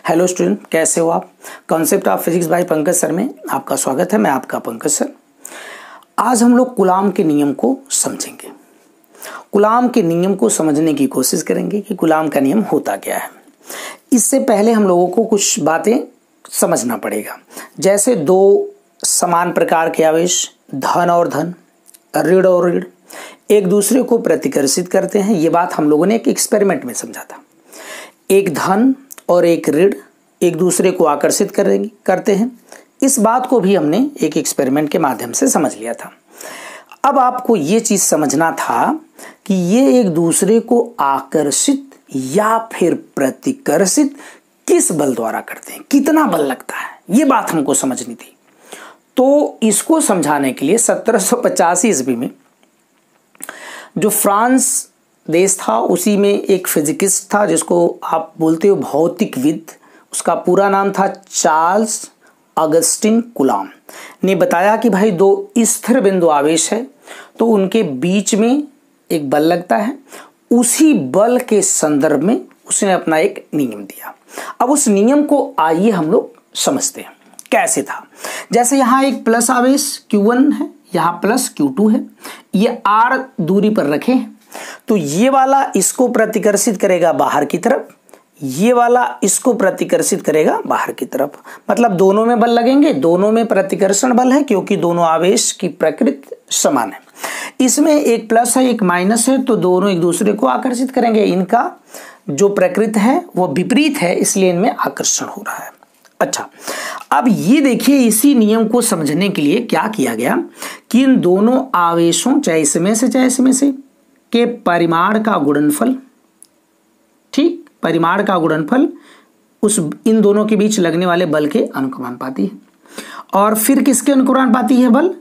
Hello student, कैसे हो आप। Concept of physics by Pankaj sir में आपका स्वागत है। मैं आपका पंकज सर। आज हम लोग कूलाम के नियम को समझेंगे। कूलाम के नियम को समझने की कोशिश करेंगे कि कूलाम का नियम होता क्या है। इससे पहले हम लोगों को कुछ बातें समझना पड़ेगा, जैसे दो समान प्रकार के आवेश धन और धन, ऋण और ऋण एक दूसरे को प्रतिकर्षित करते हैं। ये बात हम लोगों ने एक एक्सपेरिमेंट में समझा था। एक धन और एक ऋण एक दूसरे को आकर्षित करते हैं। इस बात को भी हमने एक एक्सपेरिमेंट के माध्यम से समझ लिया था। अब आपको ये चीज समझना था कि ये एक दूसरे को आकर्षित या फिर प्रतिकर्षित किस बल द्वारा करते हैं, कितना बल लगता है, ये बात हमको समझनी थी। तो इसको समझाने के लिए 1785 ईस्वी में जो फ्रांस देश था, उसी में एक फिजिकिस्ट था जिसको आप बोलते हो भौतिकविद। उसका पूरा नाम था चार्ल्स ऑगस्टिन कूलाम ने बताया कि भाई दो स्थिर बिंदु आवेश है तो उनके बीच में एक बल लगता है। उसी बल के संदर्भ में उसने अपना एक नियम दिया। अब उस नियम को आइए हम लोग समझते हैं कैसे था। जैसे यहाँ एक प्लस आवेश Q1 है, यहाँ प्लस Q2 है, ये R दूरी पर रखे हैं। तो ये वाला इसको प्रतिकर्षित करेगा बाहर की तरफ, ये वाला इसको प्रतिकर्षित करेगा बाहर की तरफ। मतलब दोनों में बल लगेंगे, दोनों में प्रतिकर्षण बल है क्योंकि दोनों आवेश की प्रकृति समान है। इसमें एक प्लस है एक माइनस है, तो दोनों एक दूसरे को आकर्षित करेंगे। इनका जो प्रकृति है वो विपरीत है, इसलिए इनमें आकर्षण हो रहा है। अच्छा, अब ये देखिए, इसी नियम को समझने के लिए क्या किया गया कि इन दोनों आवेशों चाहे इसमें से के परिमाण का गुणनफल, ठीक, परिमाण का गुणनफल उस इन दोनों के बीच लगने वाले बल के अनुक्रमानुपाती है। और फिर किसके अनुक्रमानुपाती है बल?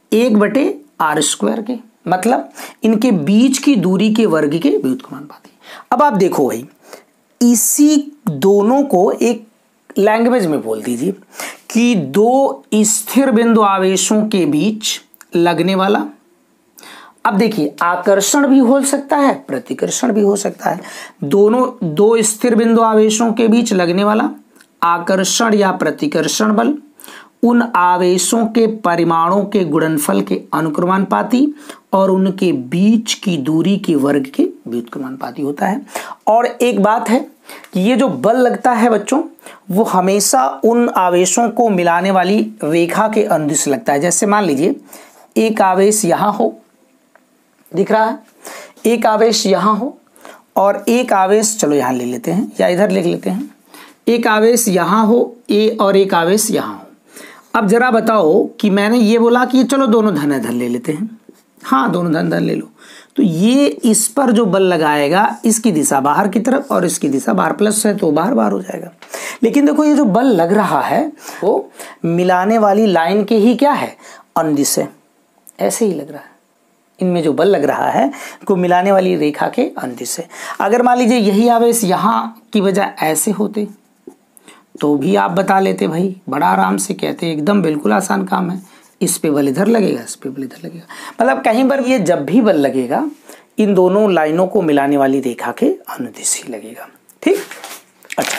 1/r² के, मतलब इनके बीच की दूरी के वर्ग के व्युत्क्रमानुपाती। अब आप देखो भाई, इसी दोनों को एक लैंग्वेज में बोल दीजिए कि दो स्थिर बिंदु आवेशों के बीच लगने वाला, अब देखिए आकर्षण भी हो सकता है, प्रतिकर्षण भी हो सकता है। दो स्थिर बिंदु आवेशों के बीच लगने वाला आकर्षण या प्रतिकर्षण बल उन आवेशों के परिमाणों के गुणनफल के अनुक्रमानुपाती और उनके बीच की दूरी के वर्ग के व्युत्क्रमानुपाती होता है। और एक बात है कि ये जो बल लगता है बच्चों, वो हमेशा उन आवेशों को मिलाने वाली रेखा के अनुदिश लगता है। जैसे मान लीजिए एक आवेश यहां हो, दिख रहा है, एक आवेश यहां हो और एक आवेश, चलो यहां ले लेते हैं या इधर लिख लेते हैं, एक आवेश यहां हो ए और एक आवेश यहां हो। अब जरा बताओ कि मैंने ये बोला कि चलो दोनों धन धन ले लेते हैं, हाँ दोनों धन धन ले लो, तो ये इस पर जो बल लगाएगा इसकी दिशा बाहर की तरफ और इसकी दिशा बाहर प्लस है तो बाहर बाहर हो जाएगा। लेकिन देखो ये जो बल लग रहा है वो मिलाने वाली लाइन के ही क्या है, अनुदिश है, ऐसे ही लग रहा है। इनमें जो बल लग रहा है को मिलाने वाली रेखा के अनुदिश है। अगर मान लीजिए यही आवेश यहाँ की बजाय ऐसे होते तो भी आप बता लेते भाई, बड़ा आराम से कहते, एकदम बिल्कुल आसान काम है। इस पे बल इधर लगेगा, इस पे बल इधर लगेगा, मतलब कहीं पर ये जब भी बल लगेगा इन दोनों लाइनों को मिलाने वाली रेखा के अनुदिश ही लगेगा, ठीक। अच्छा,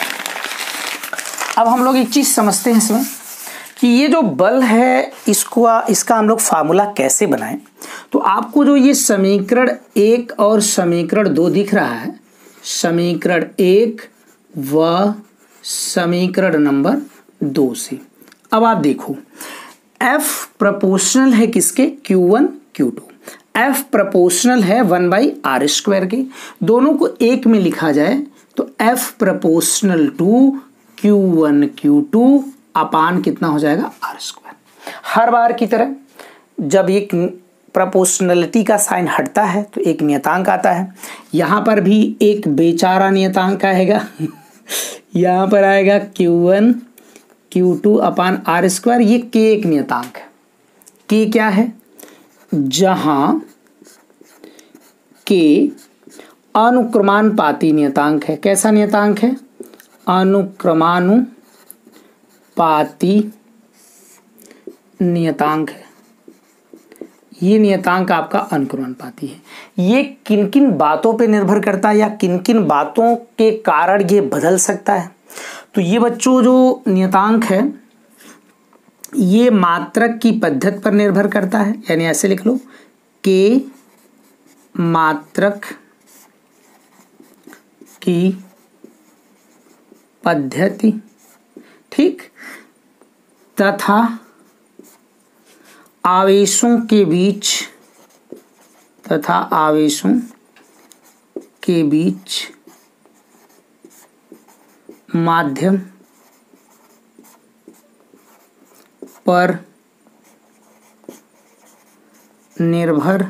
अब हम लोग एक चीज समझते हैं इसमें कि ये जो बल है इसका हम लोग फार्मूला कैसे बनाएं। तो आपको जो ये समीकरण 1 और समीकरण 2 दिख रहा है, समीकरण 1 व समीकरण नंबर 2 से, अब आप देखो F प्रोपोर्शनल है किसके, Q1 Q2, F प्रोपोर्शनल है 1/r² के। दोनों को एक में लिखा जाए तो F proportional to Q1 Q2 अपान कितना हो जाएगा, r²। हर बार की तरह जब एक प्रोपोर्शनलिटी का साइन हटता है तो एक नियतांक आता है। यहां पर भी एक बेचारा नियतांक आएगा यहां पर आएगा Q1 Q2 अपान r²। ये k एक नियतांक है। k क्या है, जहां k अनुक्रमानुपाती नियतांक है। कैसा नियतांक है, अनुक्रमानुपाती नियतांक है। ये नियतांक आपका अनुक्रमानुपाती है। ये किन किन बातों पे निर्भर करता है या किन किन बातों के कारण ये बदल सकता है, तो ये बच्चों जो नियतांक है ये मात्रक की पद्धति पर निर्भर करता है, यानी ऐसे लिख लो के मात्रक की पद्धति, ठीक, तथा आवेशों के बीच माध्यम पर निर्भर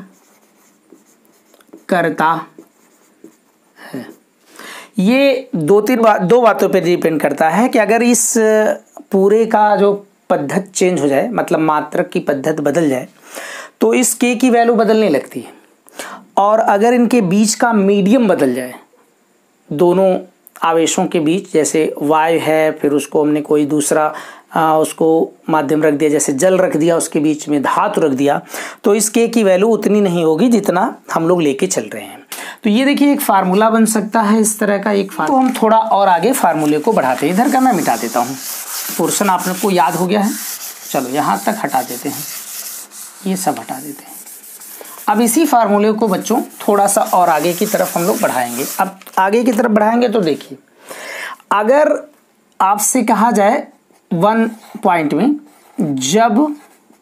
करता है। ये दो बातों पे डिपेंड करता है कि अगर इस पूरे का जो पद्धति चेंज हो जाए, मतलब मात्रक की पद्धति बदल जाए, तो इस के की वैल्यू बदलने लगती है। और अगर इनके बीच का मीडियम बदल जाए, दोनों आवेशों के बीच, जैसे वायु है फिर उसको हमने कोई दूसरा उसको माध्यम रख दिया, जैसे जल रख दिया, उसके बीच में धातु रख दिया, तो इस के की वैल्यू उतनी नहीं होगी जितना हम लोग लेके चल रहे हैं। तो ये देखिए एक फार्मूला बन सकता है इस तरह का एक तो हम थोड़ा और आगे फार्मूले को बढ़ाते हैं। इधर का मैं मिटा देता हूँ, पोर्शन आप लोग को याद हो गया है। चलो यहाँ तक हटा देते हैं, ये सब हटा देते हैं। अब इसी फार्मूले को बच्चों थोड़ा सा और आगे की तरफ हम लोग बढ़ाएंगे। अब आगे की तरफ बढ़ाएंगे तो देखिए, अगर आपसे कहा जाए 1 पॉइंट में जब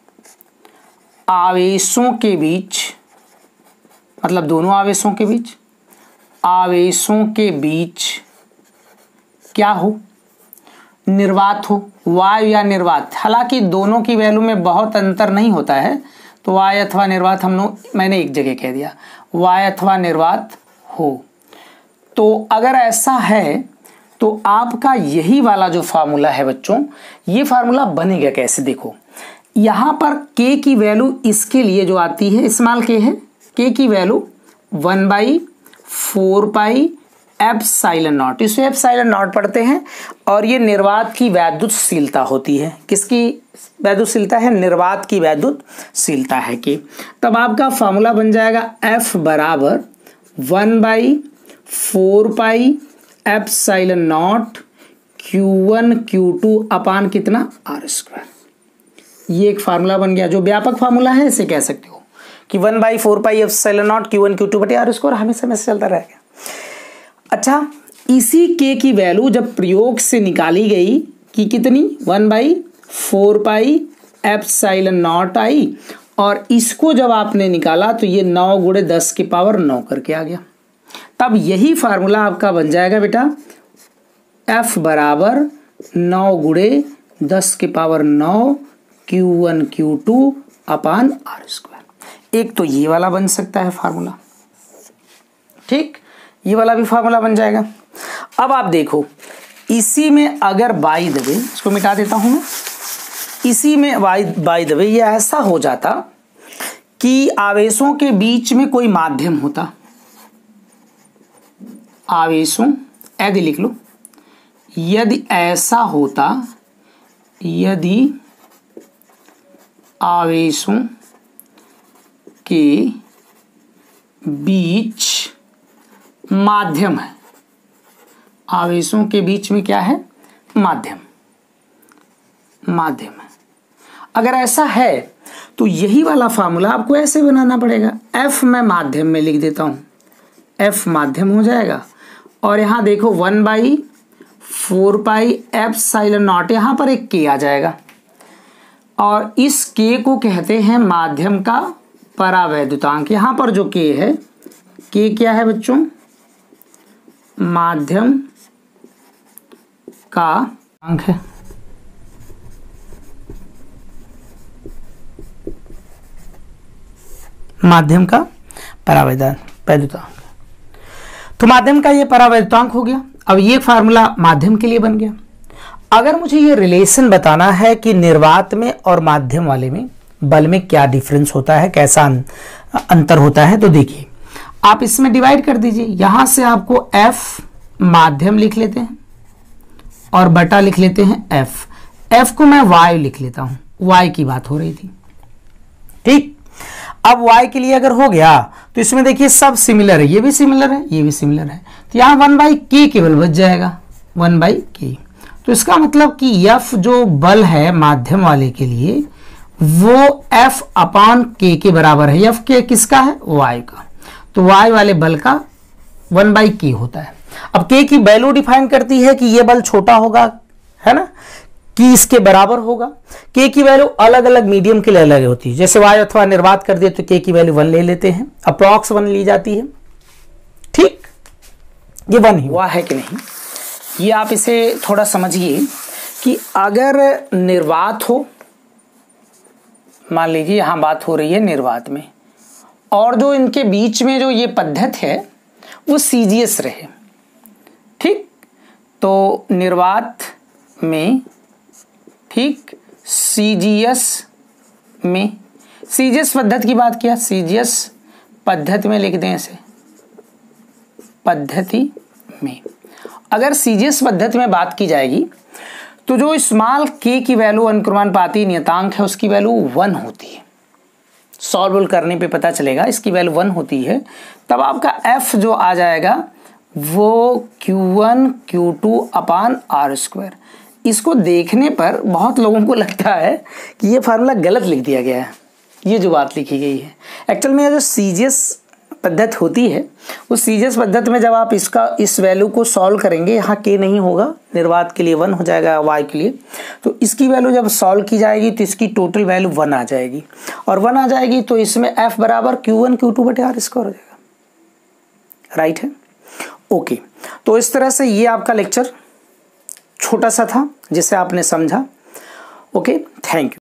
आवेशों के बीच, मतलब दोनों आवेशों के बीच क्या हो, निर्वात हो, वायु या निर्वात। हालांकि दोनों की वैल्यू में बहुत अंतर नहीं होता है, तो वायु अथवा निर्वात मैंने एक जगह कह दिया, वायु अथवा निर्वात हो। तो अगर ऐसा है तो आपका यही वाला जो फार्मूला है बच्चों, ये फार्मूला बनेगा कैसे, देखो यहाँ पर के की वैल्यू इसके लिए जो आती है, स्मॉल के है, के की वैल्यू 1/4 पाई एप्सिलॉन नॉट, इसे एप्सिलॉन नॉट पढ़ते हैं। और ये निर्वात की वैद्युतशीलता होती है। किसकी वैद्युतशीलता है? निर्वात की वैद्युतशीलता है कि तब आपका फार्मूला बन जाएगा F बराबर 1/4 pi epsilon not Q1 Q2 अपान कितना R²। ये एक फार्मूला बन गया, जो व्यापक फार्मूला है इसे कह सकते हो कि 1/4 pi epsilon not Q1 Q2 बटे R² हमेशा में चलता रहेगा। अच्छा, इसी के की वैल्यू जब प्रयोग से निकाली गई कि कितनी 1/4 पाई एप्सिलॉन नॉट आई, और इसको जब आपने निकाला तो ये 9 × 10⁹ करके आ गया। तब यही फार्मूला आपका बन जाएगा बेटा F बराबर 9 × 10⁹ Q1 Q2 अपान R²। एक तो ये वाला बन सकता है फार्मूला, ठीक, ये वाला भी फार्मूला बन जाएगा। अब आप देखो, इसी में अगर बाय द वे, इसको मिटा देता हूं मैं, इसी में बाय द वे ये ऐसा हो जाता कि आवेशों के बीच में कोई माध्यम होता, आवेशों, यदि लिख लो, यदि ऐसा होता, यदि आवेशों के बीच माध्यम है, आवेशों के बीच में क्या है? माध्यम है। अगर ऐसा है तो यही वाला फार्मूला आपको ऐसे बनाना पड़ेगा। F मैं माध्यम में लिख देता हूं, F माध्यम हो जाएगा, और यहां देखो 1/4 पाई एप्सिलॉन नॉट, यहां पर एक के आ जाएगा, और इस के को कहते हैं माध्यम का परावैद्युतांक। यहां पर जो के है, के क्या है बच्चों? माध्यम का अंक है। माध्यम का परावैद्युतांक, तो माध्यम का ये परावैद्युतांक हो गया। अब ये फार्मूला माध्यम के लिए बन गया। अगर मुझे ये रिलेशन बताना है कि निर्वात में और माध्यम वाले में बल में क्या डिफरेंस होता है, कैसा अंतर होता है, तो देखिए आप इसमें डिवाइड कर दीजिए। यहां से आपको F माध्यम लिख लेते हैं और बटा लिख लेते हैं F को मैं Y लिख लेता हूं, Y की बात हो रही थी, ठीक। अब Y के लिए अगर हो गया तो इसमें देखिए सब सिमिलर है, ये भी सिमिलर है, ये भी सिमिलर है, तो यहां 1/k केवल बच जाएगा, 1/k। तो इसका मतलब कि F जो बल है माध्यम वाले के लिए वो F अपान K के बराबर है। F K किसका है? Y का। तो Y वाले बल का 1/K होता है। अब K की वैल्यू डिफाइन करती है कि ये बल छोटा होगा, है ना, कि इसके बराबर होगा। K की वैल्यू अलग अलग मीडियम के लिए अलग होती है। जैसे वायु अथवा निर्वात कर दिए तो K की वैल्यू 1 ले लेते हैं, अप्रॉक्स 1 ली जाती है। ठीक, ये 1 ही हुआ है कि नहीं, ये आप इसे थोड़ा समझिए कि अगर निर्वात हो, मान लीजिए यहां बात हो रही है निर्वात में, और जो इनके बीच में जो ये पद्धति है वो CGS रहे, ठीक, तो निर्वात में, ठीक, CGS में, CGS पद्धति की बात किया, CGS पद्धति में लिख दें इसे, पद्धति में अगर CGS पद्धति में बात की जाएगी तो जो स्मॉल k की वैल्यू अनुक्रमानुपाती नियतांक है उसकी वैल्यू 1 होती है। सॉल्व करने पे पता चलेगा इसकी वैल्यू 1 होती है। तब आपका f जो आ जाएगा वो Q1 Q2 अपान R²। इसको देखने पर बहुत लोगों को लगता है कि ये फार्मूला गलत लिख दिया गया है, ये जो बात लिखी गई है। एक्चुअल में जो CGS पद्धति होती है उस CGS पद्धति में जब आप इस वैल्यू को सॉल्व करेंगे, यहाँ K नहीं होगा, निर्वात के लिए 1 हो जाएगा, Y के लिए, तो इसकी वैल्यू जब सॉल्व की जाएगी तो इसकी टोटल वैल्यू 1 आ जाएगी, और 1 आ जाएगी तो इसमें F बराबर Q1 Q2 बटे R² हो जाएगा। राइट है, ओके। तो इस तरह से ये आपका लेक्चर छोटा सा था जिसे आपने समझा। Okay, thank you.